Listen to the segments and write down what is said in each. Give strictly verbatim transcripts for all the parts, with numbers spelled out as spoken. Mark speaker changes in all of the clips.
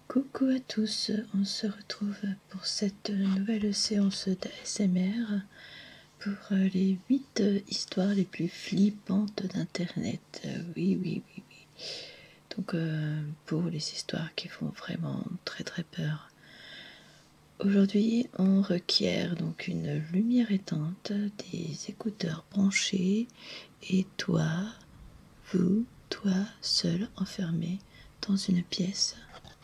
Speaker 1: Coucou à tous, on se retrouve pour cette nouvelle séance d'A S M R pour les huit histoires les plus flippantes d'Internet. Oui, oui, oui, oui. Donc euh, pour les histoires qui font vraiment très très peur. Aujourd'hui, on requiert donc une lumière éteinte, des écouteurs branchés et toi, vous, toi, seul, enfermé dans une pièce.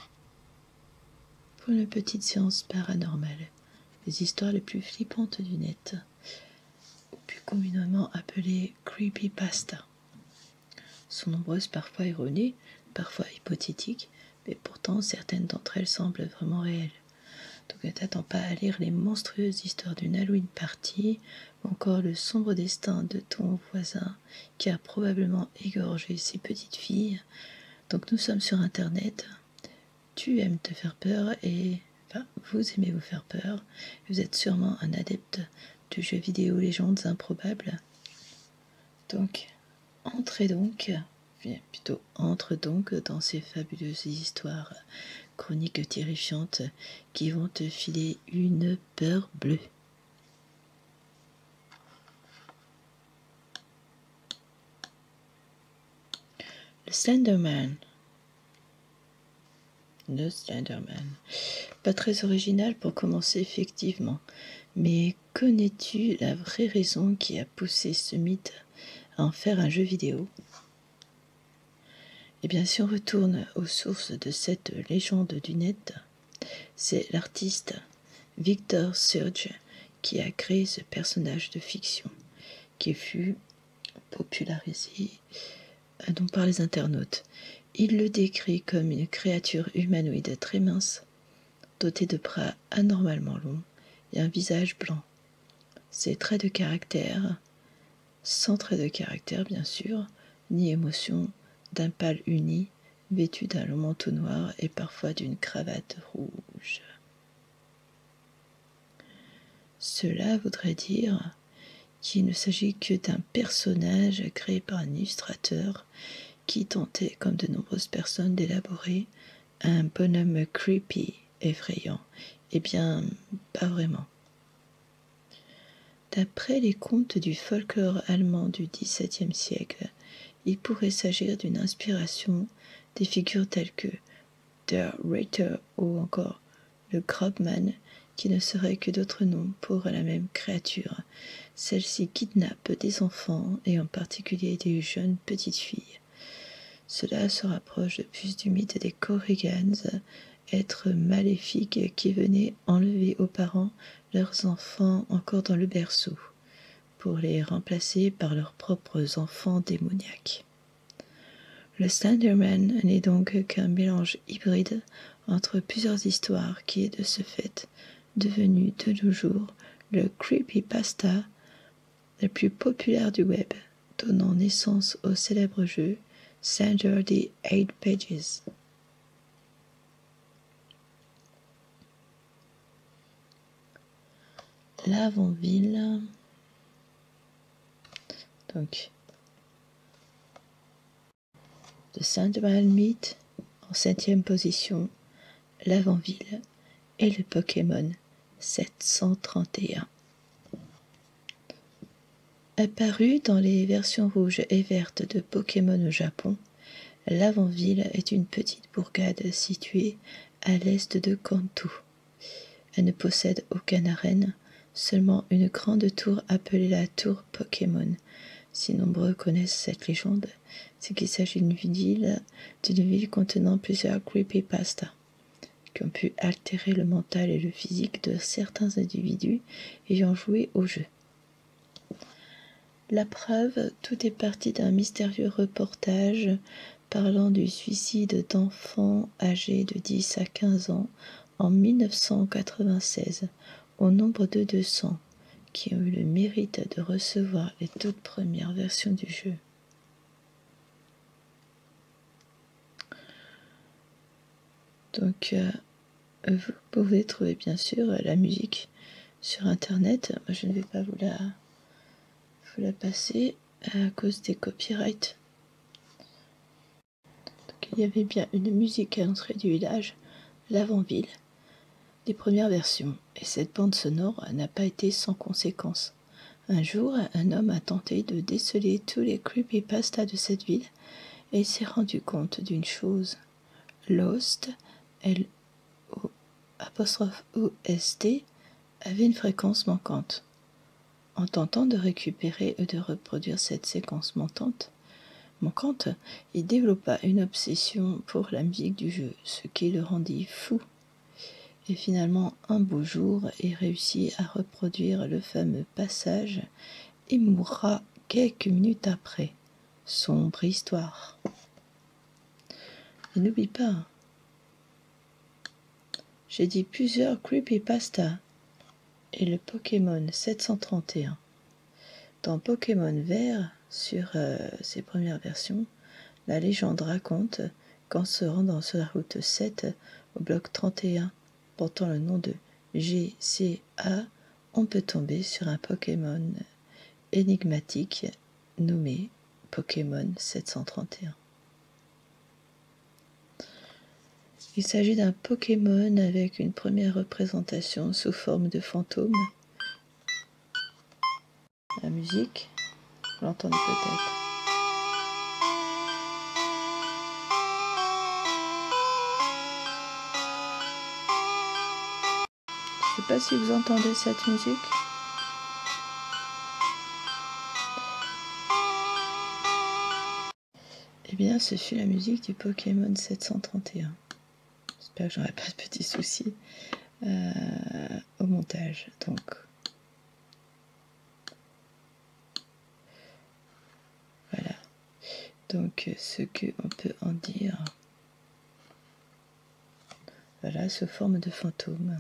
Speaker 1: Pour une petite séance paranormale, les histoires les plus flippantes du net, ou plus communément appelées creepypasta, sont nombreuses, parfois erronées, parfois hypothétiques, mais pourtant certaines d'entre elles semblent vraiment réelles. Donc ne t'attends pas à lire les monstrueuses histoires d'une Halloween party, ou encore le sombre destin de ton voisin qui a probablement égorgé ses petites filles. Donc nous sommes sur internet, tu aimes te faire peur et enfin, vous aimez vous faire peur, vous êtes sûrement un adepte de jeux vidéo légendes improbables. Donc, entrez donc, bien plutôt entre donc dans ces fabuleuses histoires chroniques terrifiantes qui vont te filer une peur bleue. Le Slenderman. Le Slenderman. Pas très original pour commencer effectivement, mais connais-tu la vraie raison qui a poussé ce mythe à en faire un jeu vidéo? Eh bien, si on retourne aux sources de cette légende du net, c'est l'artiste Victor Surge qui a créé ce personnage de fiction qui fut popularisé euh, donc par les internautes. Il le décrit comme une créature humanoïde très mince, dotée de bras anormalement longs et un visage blanc. Ses traits de caractère, sans traits de caractère bien sûr, ni émotion, d'un pâle uni, vêtu d'un long manteau noir et parfois d'une cravate rouge. Cela voudrait dire qu'il ne s'agit que d'un personnage créé par un illustrateur qui tentait, comme de nombreuses personnes, d'élaborer un bonhomme creepy, effrayant. Eh bien, pas vraiment. D'après les contes du folklore allemand du dix-septième siècle, il pourrait s'agir d'une inspiration des figures telles que Der Ritter ou encore le Grobman, qui ne seraient que d'autres noms pour la même créature. Celle-ci kidnappe des enfants et en particulier des jeunes petites filles. Cela se rapproche de plus du mythe des Korrigans, êtres maléfiques qui venaient enlever aux parents leurs enfants encore dans le berceau, pour les remplacer par leurs propres enfants démoniaques. Le Slenderman n'est donc qu'un mélange hybride entre plusieurs histoires qui est de ce fait devenu de nos jours le creepypasta le plus populaire du web, donnant naissance au célèbre jeu Slender the Eight Pages. Lavonville. Donc, The Slenderman Myth en septième position, Lavonville et le Pokémon sept cent trente et un. Apparu dans les versions rouges et vertes de Pokémon au Japon, Lavonville est une petite bourgade située à l'est de Kanto. Elle ne possède aucune arène, seulement une grande tour appelée la tour Pokémon. Si nombreux connaissent cette légende, c'est qu'il s'agit d'une ville, d'une ville contenant plusieurs creepypastas qui ont pu altérer le mental et le physique de certains individus ayant joué au jeu. La preuve, tout est parti d'un mystérieux reportage parlant du suicide d'enfants âgés de dix à quinze ans en mille neuf cent quatre-vingt-seize, au nombre de deux cents, qui ont eu le mérite de recevoir les toutes premières versions du jeu. Donc, euh, vous pouvez trouver bien sûr la musique sur internet. Moi, je ne vais pas vous la, vous la passer à cause des copyrights. Donc, il y avait bien une musique à l'entrée du village, l'avant-ville des premières versions, et cette bande sonore n'a pas été sans conséquence. Un jour, un homme a tenté de déceler tous les creepypastas de cette ville, et il s'est rendu compte d'une chose. Lost, L O apostrophe O S T, avait une fréquence manquante. En tentant de récupérer et de reproduire cette séquence manquante, manquante, il développa une obsession pour la musique du jeu, ce qui le rendit fou. Et finalement, un beau jour, il réussit à reproduire le fameux passage et mourra quelques minutes après. Sombre histoire. Et n'oublie pas, j'ai dit plusieurs creepypastas et le Pokémon sept cent trente et un. Dans Pokémon Vert, sur euh, ses premières versions, la légende raconte qu'en se rendant sur la route sept, au bloc trente et un, portant le nom de G C A, on peut tomber sur un Pokémon énigmatique nommé Pokémon sept cent trente et un. Il s'agit d'un Pokémon avec une première représentation sous forme de fantôme. La musique, vous l'entendez peut-être. Je ne sais pas si vous entendez cette musique. Eh bien, ce fut la musique du Pokémon sept cent trente et un. J'espère que j'aurai pas de petits soucis euh, au montage. Donc, voilà. Donc, ce qu'on peut en dire. Voilà, sous forme de fantôme.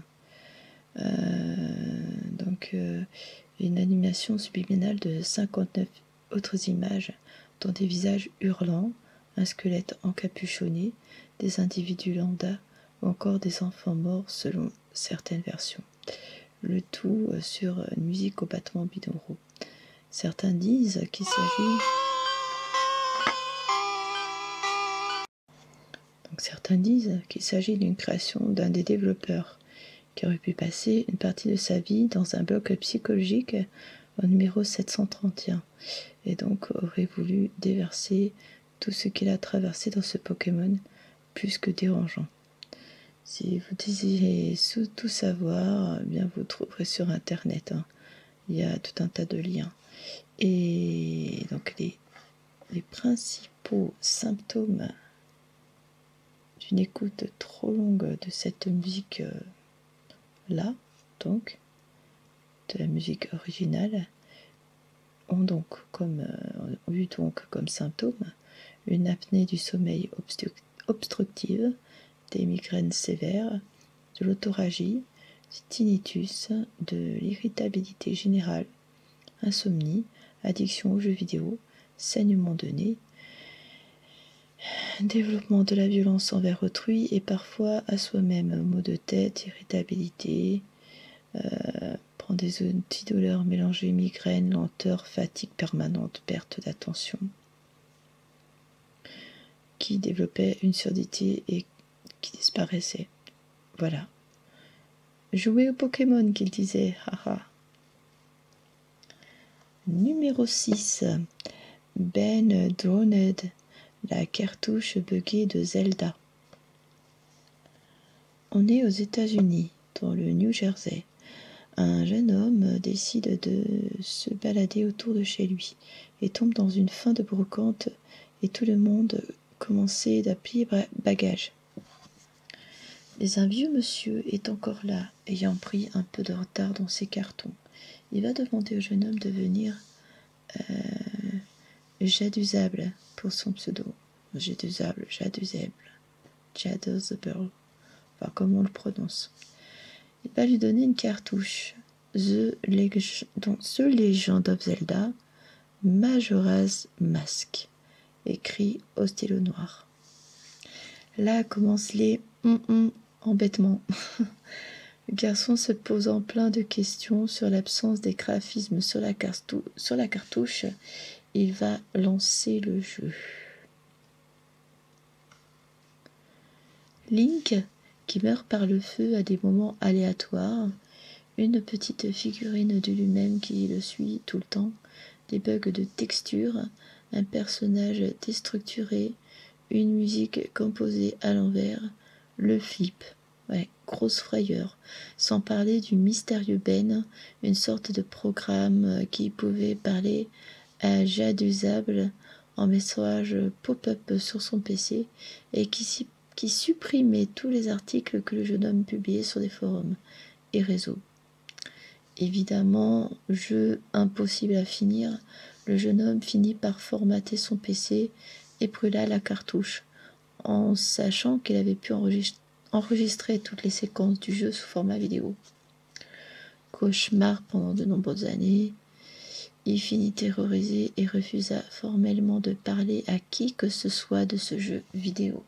Speaker 1: Euh, donc, euh, une animation subliminale de cinquante-neuf autres images, dont des visages hurlants, un squelette encapuchonné, des individus lambda ou encore des enfants morts selon certaines versions. Le tout sur une musique au battement binauraux. Certains disent qu'il s'agit Donc certains disent qu'il s'agit d'une création d'un des développeurs qui aurait pu passer une partie de sa vie dans un bloc psychologique au numéro sept cent trente et un et donc aurait voulu déverser tout ce qu'il a traversé dans ce Pokémon plus que dérangeant. Si vous désirez tout savoir, eh bien vous trouverez sur internet. Hein. Il y a tout un tas de liens. Et donc les, les principaux symptômes d'une écoute trop longue de cette musique euh, là, donc, de la musique originale, ont donc comme, euh, ont eu donc comme symptômes une apnée du sommeil obstru- obstructive, des migraines sévères, de l'autoragie, du tinnitus, de l'irritabilité générale, insomnie, addiction aux jeux vidéo, saignement de nez, développement de la violence envers autrui et parfois à soi-même, maux de tête, irritabilité, euh, prend des antidouleurs mélangées, migraines, lenteur, fatigue permanente, perte d'attention, qui développait une surdité et qui disparaissait. Voilà. Jouez au Pokémon, qu'il disait, haha. Numéro six. Ben Droned, la cartouche buggée de Zelda. On est aux États-Unis, dans le New Jersey. Un jeune homme décide de se balader autour de chez lui et tombe dans une fin de brocante et tout le monde commençait d'appeler bagages. Mais un vieux monsieur est encore là, ayant pris un peu de retard dans ses cartons. Il va demander au jeune homme de venir euh, Jadusable pour son pseudo. Jadusable, Jadusable, Jadusable, enfin comment on le prononce. Il va lui donner une cartouche. The, Leg- donc, The Legend of Zelda, Majora's Mask, écrit au stylo noir. Là commencent les hum hum embêtements. Le garçon se posant plein de questions sur l'absence des graphismes sur la, cartou- sur la cartouche, il va lancer le jeu. Link, qui meurt par le feu à des moments aléatoires, une petite figurine de lui-même qui le suit tout le temps, des bugs de texture, un personnage déstructuré, une musique composée à l'envers, le flip. Ouais, grosse frayeur. Sans parler du mystérieux Ben, une sorte de programme qui pouvait parler à Jadusable en message pop-up sur son P C et qui, qui supprimait tous les articles que le jeune homme publiait sur des forums et réseaux. Évidemment, jeu impossible à finir, le jeune homme finit par formater son P C et brûla la cartouche, en sachant qu'il avait pu enregistrer, enregistrer toutes les séquences du jeu sous format vidéo. Cauchemar pendant de nombreuses années, il finit terrorisé et refusa formellement de parler à qui que ce soit de ce jeu vidéo.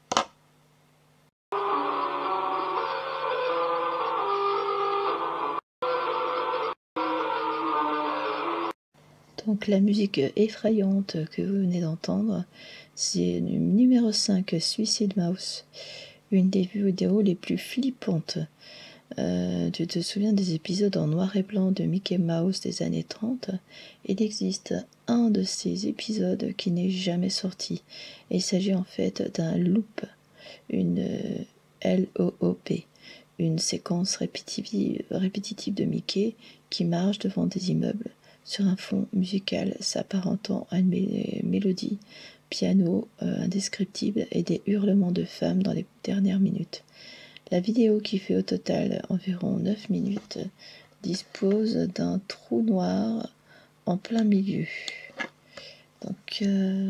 Speaker 1: Donc la musique effrayante que vous venez d'entendre, c'est le numéro cinq, Suicide Mouse, une des vidéos les plus flippantes. Euh, tu te souviens des épisodes en noir et blanc de Mickey Mouse des années trente? Il existe un de ces épisodes qui n'est jamais sorti. Et il s'agit en fait d'un loop, une euh, L O O P, une séquence répétitive, répétitive de Mickey qui marche devant des immeubles sur un fond musical s'apparentant à une mé mélodie, piano euh, indescriptible et des hurlements de femmes dans les dernières minutes. La vidéo, qui fait au total environ neuf minutes, dispose d'un trou noir en plein milieu. Donc, euh,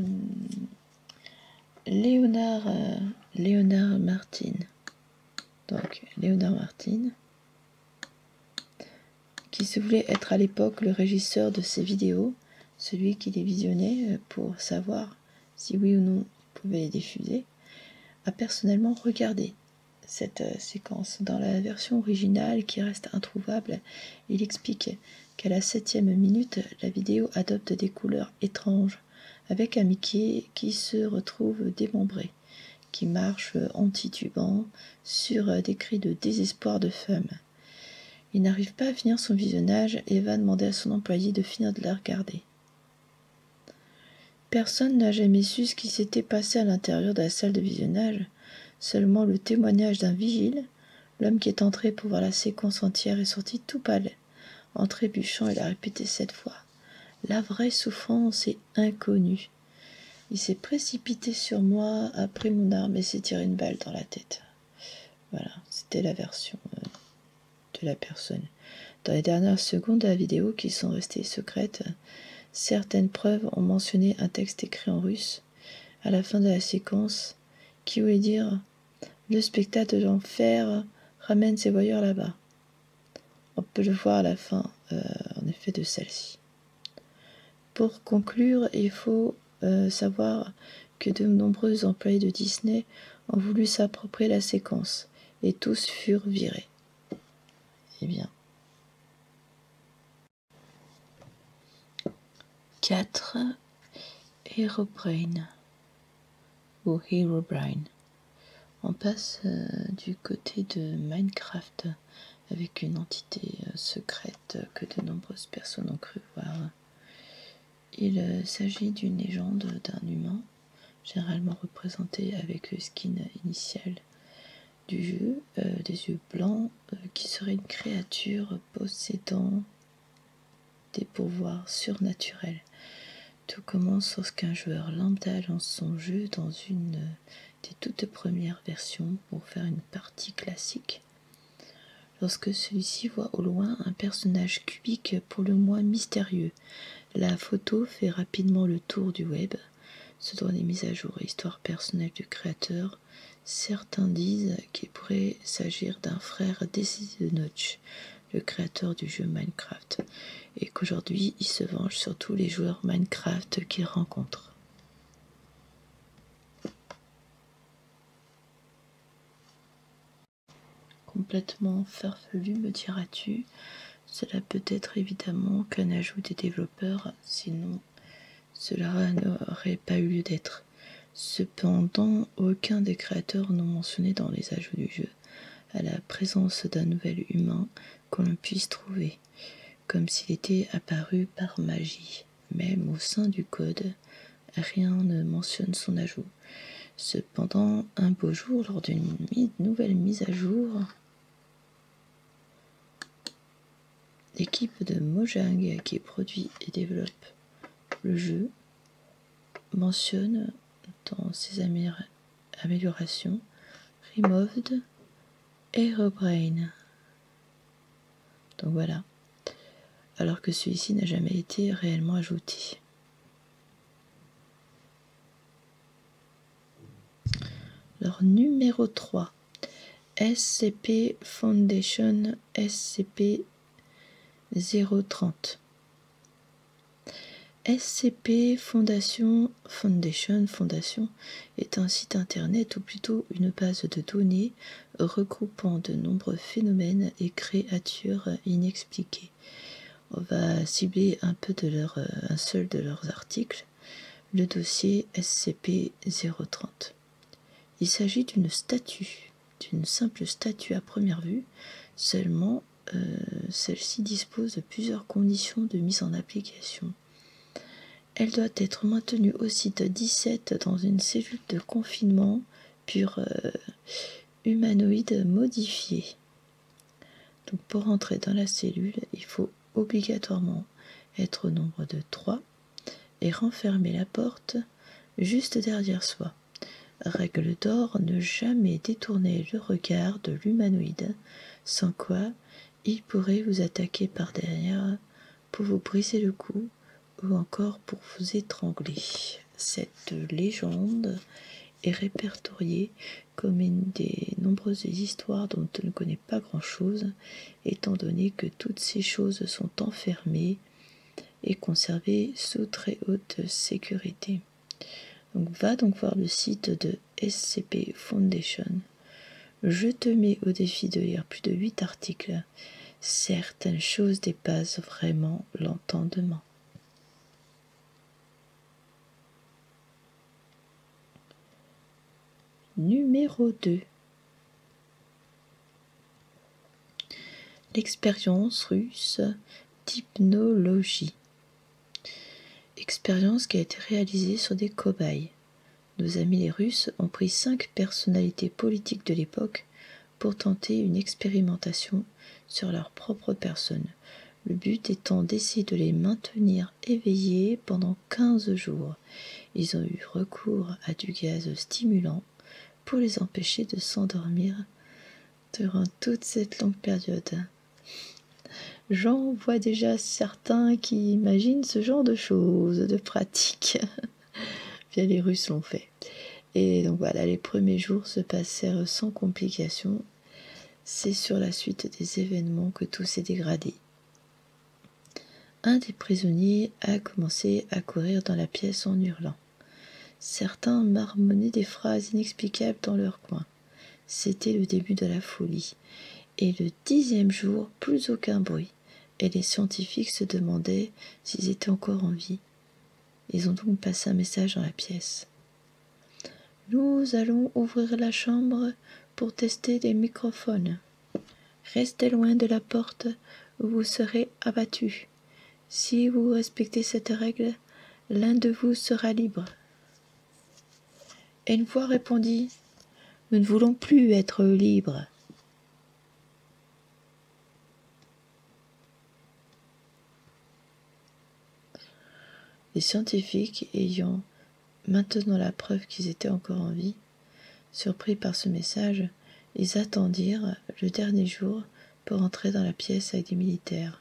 Speaker 1: Léonard, euh, Léonard Martin. Donc, Léonard Martin, qui se voulait être à l'époque le régisseur de ces vidéos, celui qui les visionnait pour savoir si oui ou non il pouvait les diffuser, a personnellement regardé cette euh, séquence. Dans la version originale, qui reste introuvable, il explique qu'à la septième minute, la vidéo adopte des couleurs étranges, avec un Mickey qui se retrouve démembré, qui marche en titubant sur des cris de désespoir de femmes. Il n'arrive pas à finir son visionnage et va demander à son employé de finir de la regarder. Personne n'a jamais su ce qui s'était passé à l'intérieur de la salle de visionnage, seulement le témoignage d'un vigile. L'homme qui est entré pour voir la séquence entière est sorti tout pâle. En trébuchant, il a répété sept fois. La vraie souffrance est inconnue. Il s'est précipité sur moi, a pris mon arme et s'est tiré une balle dans la tête. Voilà, c'était la version euh, de la personne. Dans les dernières secondes de la vidéo, qui sont restées secrètes, certaines preuves ont mentionné un texte écrit en russe à la fin de la séquence qui voulait dire « Le spectacle de l'enfer ramène ses voyeurs là-bas ». On peut le voir à la fin, euh, en effet, de celle-ci. Pour conclure, il faut euh, savoir que de nombreux employés de Disney ont voulu s'approprier la séquence, et tous furent virés. Eh bien. quatre. Herobrine ou Herobrine. On passe euh, du côté de Minecraft avec une entité euh, secrète que de nombreuses personnes ont cru voir. Il euh, s'agit d'une légende d'un humain, généralement représenté avec le skin initial du jeu, euh, des yeux blancs, euh, qui serait une créature possédant des pouvoirs surnaturels. Tout commence lorsqu'un joueur lambda lance son jeu dans une des toutes premières versions pour faire une partie classique. Lorsque celui-ci voit au loin un personnage cubique pour le moins mystérieux, la photo fait rapidement le tour du web. Selon les mises à jour et histoire personnelle du créateur, certains disent qu'il pourrait s'agir d'un frère décédé de Notch, le créateur du jeu Minecraft, et qu'aujourd'hui il se venge sur tous les joueurs Minecraft qu'il rencontre. Complètement farfelu, me diras-tu? Cela peut être évidemment qu'un ajout des développeurs, sinon cela n'aurait pas eu lieu d'être. Cependant, aucun des créateurs n'ont mentionné dans les ajouts du jeu à la présence d'un nouvel humain que l'on puisse trouver, comme s'il était apparu par magie. Même au sein du code, rien ne mentionne son ajout. Cependant, un beau jour, lors d'une nouvelle mise à jour, l'équipe de Mojang, qui produit et développe le jeu, mentionne dans ses améliorations Removed Aerobrain. Donc voilà. Alors que celui-ci n'a jamais été réellement ajouté. Alors numéro trois, S C P Foundation S C P zéro trente. S C P Foundation, Foundation, Fondation est un site internet ou plutôt une base de données regroupant de nombreux phénomènes et créatures inexpliquées. On va cibler un peu de leur, un seul de leurs articles, le dossier S C P zéro trente. Il s'agit d'une statue, d'une simple statue à première vue, seulement euh, celle-ci dispose de plusieurs conditions de mise en application. Elle doit être maintenue au site dix-sept dans une cellule de confinement pure euh, humanoïde modifiée. Donc pour entrer dans la cellule, il faut obligatoirement être au nombre de trois et renfermer la porte juste derrière soi. Règle d'or, ne jamais détourner le regard de l'humanoïde, sans quoi il pourrait vous attaquer par derrière pour vous briser le cou ou encore pour vous étrangler. Cette légende est répertoriée comme une des nombreuses histoires dont on ne connaît pas grand-chose, étant donné que toutes ces choses sont enfermées et conservées sous très haute sécurité. Donc, va donc voir le site de S C P Foundation. Je te mets au défi de lire plus de huit articles. Certaines choses dépassent vraiment l'entendement. Numéro deux. L'expérience russe d'hypnologie. Expérience qui a été réalisée sur des cobayes. Nos amis les Russes ont pris cinq personnalités politiques de l'époque pour tenter une expérimentation sur leur propre personne. Le but étant d'essayer de les maintenir éveillés pendant quinze jours. Ils ont eu recours à du gaz stimulant pour les empêcher de s'endormir durant toute cette longue période. J'en vois déjà certains qui imaginent ce genre de choses, de pratiques. Bien, les Russes l'ont fait. Et donc voilà, les premiers jours se passèrent sans complications. C'est sur la suite des événements que tout s'est dégradé. Un des prisonniers a commencé à courir dans la pièce en hurlant. Certains marmonnaient des phrases inexplicables dans leur coin. C'était le début de la folie. Et le dixième jour, plus aucun bruit. Et les scientifiques se demandaient s'ils étaient encore en vie. Ils ont donc passé un message dans la pièce. « Nous allons ouvrir la chambre pour tester les microphones. Restez loin de la porte ou vous serez abattus. Si vous respectez cette règle, l'un de vous sera libre. » Et une voix répondit « Nous ne voulons plus être libres. » Les scientifiques, ayant maintenant la preuve qu'ils étaient encore en vie, surpris par ce message, ils attendirent le dernier jour pour entrer dans la pièce avec des militaires.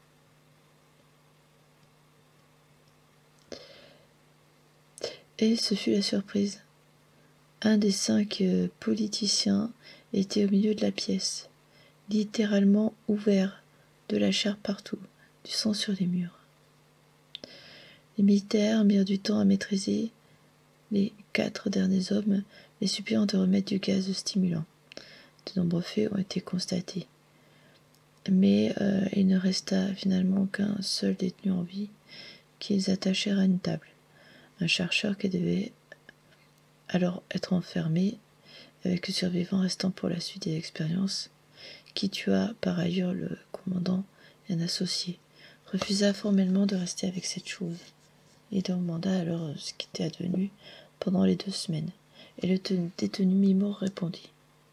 Speaker 1: Et ce fut la surprise. Un des cinq politiciens était au milieu de la pièce, littéralement ouvert, de la chair partout, du sang sur les murs. Les militaires mirent du temps à maîtriser les quatre derniers hommes, les suppliant de remettre du gaz stimulant. De nombreux faits ont été constatés. Mais euh, il ne resta finalement qu'un seul détenu en vie, qu'ils attachèrent à une table. Un chercheur qui devait alors être enfermé avec le survivant restant pour la suite des expériences, qui tua par ailleurs le commandant et un associé, refusa formellement de rester avec cette chose, et demanda alors ce qui était advenu pendant les deux semaines, et le détenu mi-mort répondit.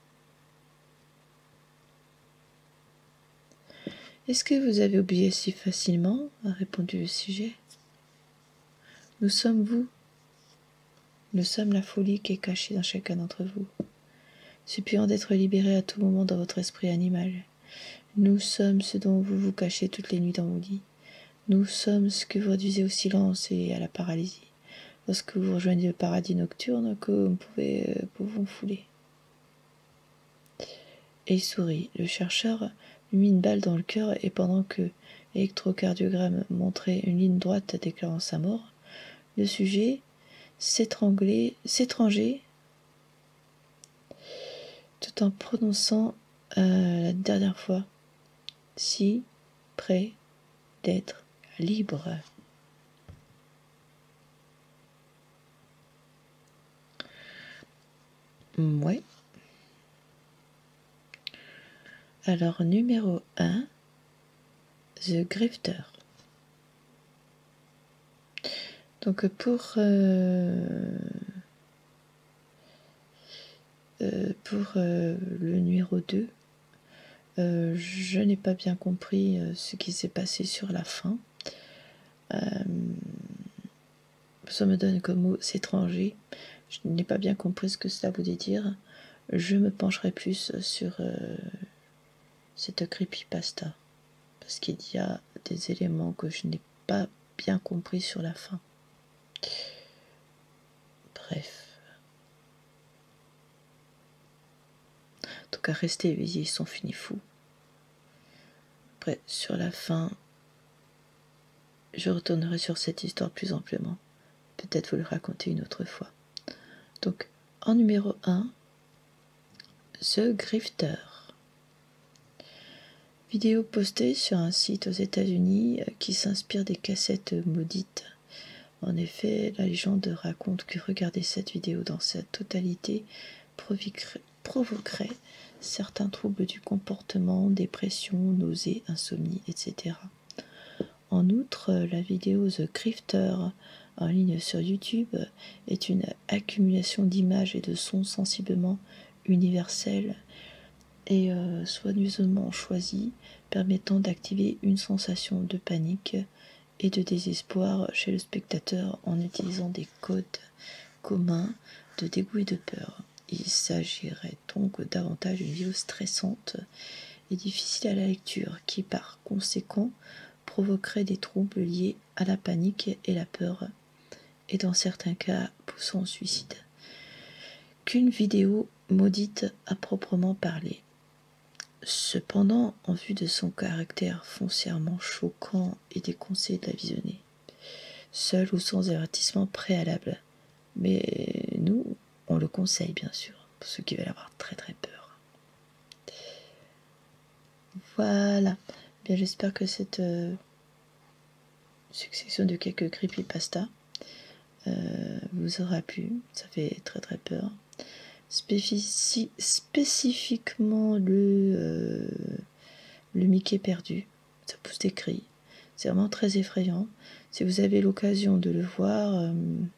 Speaker 1: « Est-ce que vous avez oublié si facilement ?» a répondu le sujet. « Nous sommes vous. Nous sommes la folie qui est cachée dans chacun d'entre vous, suppliant d'être libéré à tout moment dans votre esprit animal. Nous sommes ce dont vous vous cachez toutes les nuits dans vos lits. Nous sommes ce que vous réduisez au silence et à la paralysie, lorsque vous rejoignez le paradis nocturne que vous pouvez euh, vous fouler. » Et il sourit. Le chercheur lui mit une balle dans le cœur et pendant que l'électrocardiogramme montrait une ligne droite déclarant sa mort, le sujet s'étranglait, s'étrangeait tout en prononçant euh, la dernière fois « si près d'être libre ». Ouais. Alors, numéro un, The Grifter. Donc, pour, euh, euh, pour euh, le numéro deux, euh, je n'ai pas bien compris euh, ce qui s'est passé sur la fin. Euh, ça me donne comme mot s'étranger. Je n'ai pas bien compris ce que cela voulait dire. Je me pencherai plus sur euh, cette creepypasta, parce qu'il y a des éléments que je n'ai pas bien compris sur la fin. Bref. En tout cas, restez éveillés, ils sont finis fous. Après, sur la fin, je retournerai sur cette histoire plus amplement. Peut-être vous le raconter une autre fois. Donc, en numéro un, The Grifter. Vidéo postée sur un site aux États-Unis qui s'inspire des cassettes maudites. En effet, la légende raconte que regarder cette vidéo dans sa totalité provoquerait certains troubles du comportement, dépression, nausées, insomnie, et cetera. En outre, la vidéo The Grifter en ligne sur YouTube est une accumulation d'images et de sons sensiblement universels et euh, soigneusement choisis, permettant d'activer une sensation de panique et de désespoir chez le spectateur en utilisant des codes communs de dégoût et de peur. Il s'agirait donc davantage d'une vidéo stressante et difficile à la lecture, qui par conséquent provoquerait des troubles liés à la panique et la peur, et dans certains cas poussant au suicide, qu'une vidéo maudite à proprement parler. Cependant, en vue de son caractère foncièrement choquant et déconseillé de la visionner, seul ou sans avertissement préalable. Mais nous, on le conseille bien sûr, pour ceux qui veulent avoir très très peur. Voilà. Bien, j'espère que cette euh, succession de quelques creepypasta euh, vous aura plu. Ça fait très très peur. Spécifi spécifiquement le, euh, le Mickey perdu. Ça pousse des cris. C'est vraiment très effrayant. Si vous avez l'occasion de le voir, euh,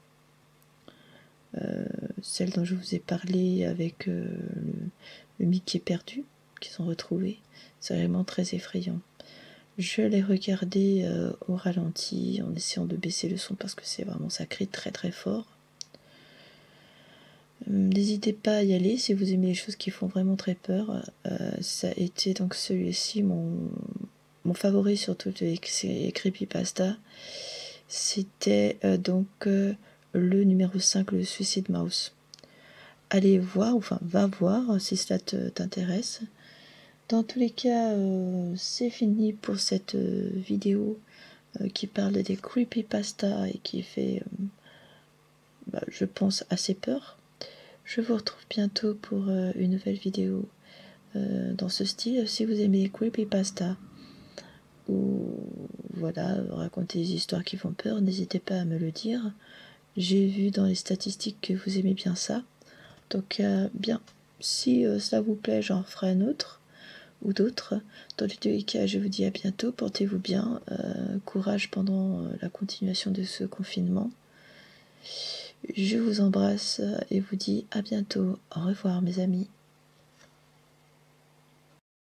Speaker 1: euh, celle dont je vous ai parlé avec euh, le, le Mickey perdu, qui sont retrouvés, c'est vraiment très effrayant. Je l'ai regardé euh, au ralenti en essayant de baisser le son parce que c'est vraiment, ça crie très très fort. N'hésitez pas à y aller si vous aimez les choses qui font vraiment très peur. Euh, ça a été donc celui-ci mon, mon favori sur toutes les, les creepypasta. C'était euh, donc euh, le numéro cinq, le Suicide Mouse. Allez voir, enfin va voir si cela t'intéresse. Dans tous les cas, euh, c'est fini pour cette euh, vidéo euh, qui parle des creepypasta et qui fait, euh, bah, je pense, assez peur. Je vous retrouve bientôt pour euh, une nouvelle vidéo euh, dans ce style. Si vous aimez les creepypasta ou voilà, raconter des histoires qui font peur, n'hésitez pas à me le dire. J'ai vu dans les statistiques que vous aimez bien ça. Donc, euh, bien, si euh, cela vous plaît, j'en ferai un autre ou d'autres. Dans les deux cas, je vous dis à bientôt, portez-vous bien, euh, courage pendant euh, la continuation de ce confinement. Je vous embrasse et vous dis à bientôt. Au revoir mes amis.